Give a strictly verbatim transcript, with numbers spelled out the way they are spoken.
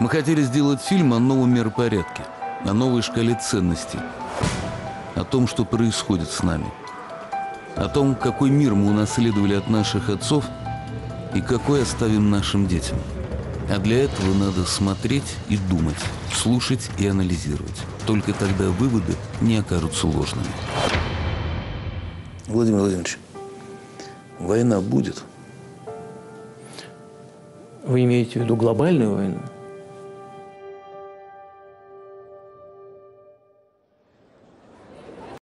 Мы хотели сделать фильм о новом миропорядке, о новой шкале ценностей, о том, что происходит с нами, о том, какой мир мы унаследовали от наших отцов и какой оставим нашим детям. А для этого надо смотреть и думать, слушать и анализировать. Только тогда выводы не окажутся ложными. Владимир Владимирович, война будет? Вы имеете в виду глобальную войну?